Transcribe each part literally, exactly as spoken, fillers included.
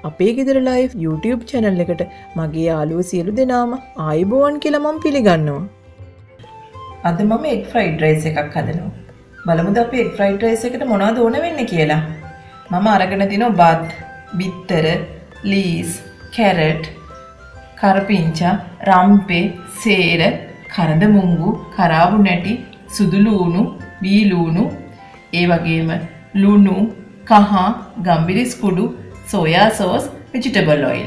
අපේ ගෙදර live YouTube channel එකට මගේ යාළුවෝ සියලු දෙනාම ආයුබෝවන් කියලා මම පිළිගන්නවා. අද මම egg fried rice එකක් හදනවා. බලමුද අපි egg fried rice එකට මොනවද ඕන වෙන්නේ කියලා. මම අරගෙන තිනවා බත්, බිත්තර, ලීස්, කැරට්, කරපිංචා, රම්පේ, සේර, කරඳ මුංගු, කරාබු නැටි, සුදු ලූණු, වී ලූණු, ඒ වගේම ලුණු, කහ, ගම්බිරිස් කුඩු, soya sauce, vegetable oil.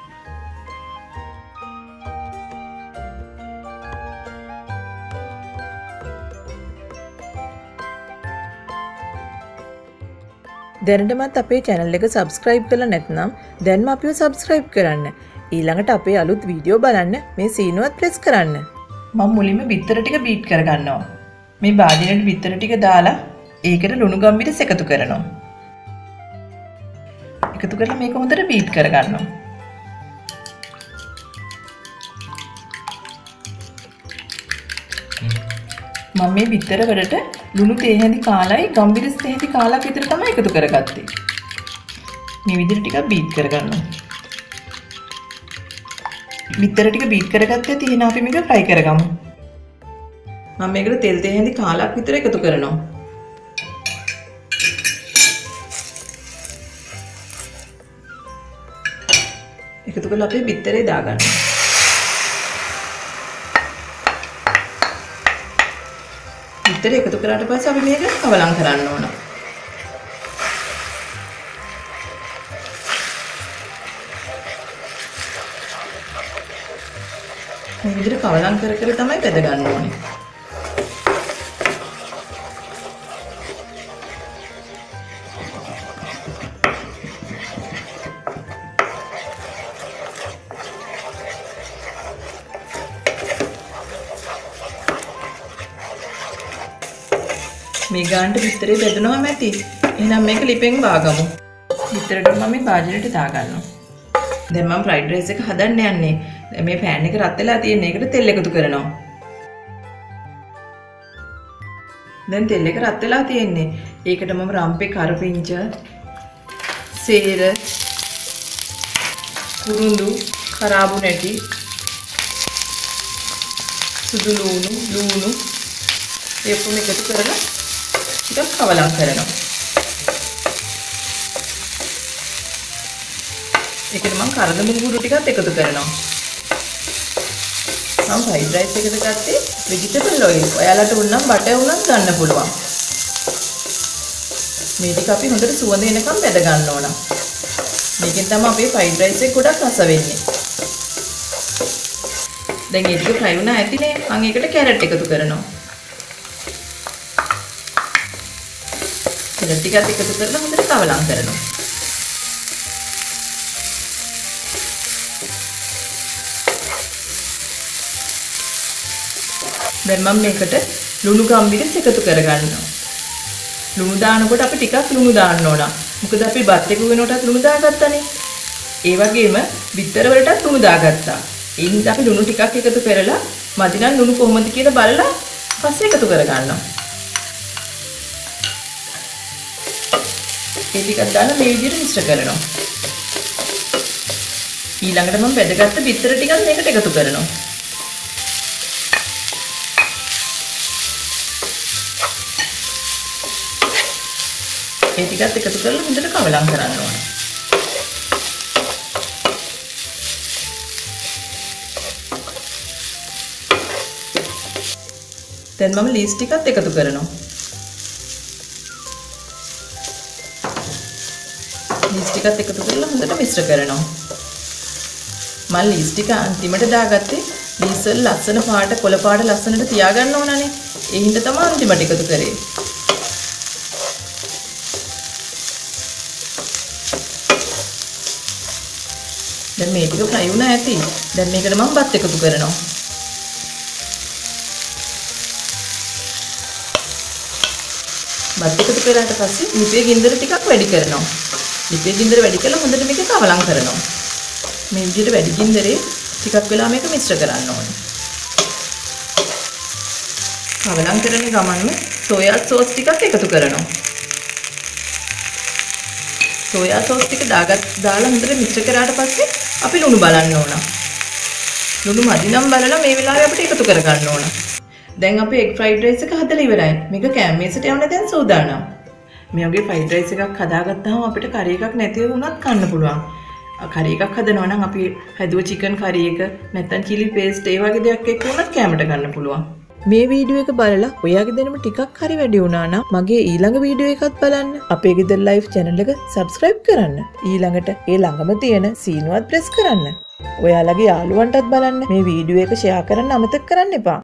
දැනටමත් අපේ channel එක subscribe කරලා නැත්නම් දැන්ම අපිව subscribe කරන්න. ඊළඟට අපේ අලුත් වීඩියෝ බලන්න මේ සීනුවත් press කරන්න. මම මුලින්ම බිත්තර ටික beat කරගන්නවා. මේ භාජනයේ බිත්තර ටික දාලා ඒකට ලුණු ගම්බිරිස් එකතු කරනවා. එකතු කරලා මේක හොඳට බීට් කරගන්නවා. මම මේ බිත්තර වලට ලුණු තේ හැඳි කාලයි ගම්බිරිස් තේ හැඳි කාලක් විතර තමයි එකතු කරගත්තේ. මේ විදිහට ටිකක් බීට් කරගන්නවා. බිත්තර ටික බීට් කරගත්තේ තියෙන අපි මේක ෆ්‍රයි කරගමු. මම මේකට තෙල් තේ හැඳි කාලක් විතර එකතු කරනවා. එකතු කරලා අපි බිත්තරේ දාගන්නවා. බිත්තරේ එකතු කරාට පස්සේ අපි මේක කවලම් කරන්න ඕන. මේ විදිහට කවලම් කර කර තමයි බෙද ගන්න ඕනේ. මේ ගානට බිත්තරේ බෙදනවම ඇති. එහෙනම් මේක ලිපෙන් බාගමු. බිත්තරට මම මේ භාජනයට දාගන්නවා. දැන් මම fried rice එක හදන්න යන්නේ. මේ pan එක රත් වෙලා තියෙන එකට තෙල් එකතු කරනවා. දැන් තෙල් එක රත් වෙලා තියෙන්නේ. ඒකට මම රම්පේ, කරපිංච, සේර, කුරුඳු, කරාබු නැටි, සුදු ලූණු, ලූණු ඒ ඔක්කොම එකතු කරලා ටිකක් කවලම් කරනවා. ඒකට මම කරඳ මුංගුරු ටිකත් එකතු කරනවා. මම fried rice එකට ගත්තේ vegetable oil. ඔයාලට උනම් බටර් උනත් ගන්න පුළුවන්. මේ ටික අපි හොඳට සුවඳ එනකම් බෙද ගන්න ඕන. මේකෙන් තමයි අපේ fried rice එක ගොඩක් රස වෙන්නේ. දැන් මේ ටික fry වුණා ඇතිනේ. මම ඒකට කැරට් එකතු කරනවා. කැරට් ටිකත් එකතු කරලා හොඳට කවලම් කරනවා. දැන් මම මේකට ලුණු ගම්බිරිස් එකතු කරගන්නවා. ලුණු දානකොට අපි ටිකක් ලුණු දාන්න ඕන. මොකද අපි බත් එක වෙනකොටත් ලුණු දාගත්තානේ. ඒ වගේම බිත්තර වලටත් ලුණු දාගත්තා. ඒ නිසා අපි ලුණු ටිකක් එකතු කරලා මදි නම් ලුණු කොහොමද කියලා බලලා පස්සේ එකතු කරගන්නවා. ඒ ටිකක් දාලා මේ විදිහට මිශ්‍ර කරනවා. ඊළඟට මම බෙදගත්ත බිත්තර ටිකත් මේකට එකතු කරනවා. ඒ ටිකත් එකතු කරලා හොඳට කවලම් කරන්න ඕන. දැන් මම ලීස් ටිකත් එකතු කරනවා. ලීස් ටිකත් එකතු කරලා හොඳට මිශ්‍ර කරනවා. මම ලීස් ටික අන්තිමට දාගත්තේ ලීස් වල ලස්සන පාට කොළ පාට ලස්සනට තියාගන්න ඕනනේ. ඒ හින්දා තමයි අන්තිමට එකතු කරේ. දැන් මේ ටික fry වුණා ඇති. දැන් මේකට මම බත් එකතු කරනවා. බත් එකතු කරාට පස්සේ ලිපේ ගින්දර ටිකක් වැඩි කරනවා. ලිපේ ගින්දර වැඩි කරලා හොඳට මේක කවලම් කරනවා. මේ විදිහට වැඩි ගින්දරේ ටිකක් වෙලා මේක මිශ්‍ර කරන්න ඕනේ. කවලම් කරන ගමන්ම සෝයා සෝස් ටිකක් එකතු කරනවා. සෝයා සෝස් ටික දාගත් දාලා හොඳට මික්ස් කරාට පස්සේ අපි ලුණු බලන්න ඕන. ලුණු මදි නම් බලලා මේ වෙලාවේ අපිට එකතු කර ගන්න ඕන. දැන් අපි egg fried rice එක හදලා ඉවරයි. මේක කෑම මේසට යවන්න දැන් සූදානම්. මේ වගේ fried rice එකක් හදාගත්තාම අපිට curry එකක් නැතිව වුණත් කන්න පුළුවන්. curry එකක් හදනවා නම් අපි හැදුව chicken curry එක නැත්නම් chili paste ඒ වගේ දෙයක් එක්ක වුණත් කෑමට ගන්න පුළුවන්. මේ වීඩියෝ එක බලලා ඔයාගේ දෙනම ටිකක් හරි වැඩි වුණා නම් මගේ ඊළඟ වීඩියෝ එකත් බලන්න. අපේ ගෙදර ලයිෆ් channel එක subscribe කරන්න. ඊළඟට ඒ ළඟම තියෙන සීනුවත් press කරන්න. ඔයාලගේ යාළුවන්ටත් බලන්න මේ වීඩියෝ එක share කරන්න අමතක කරන්න එපා.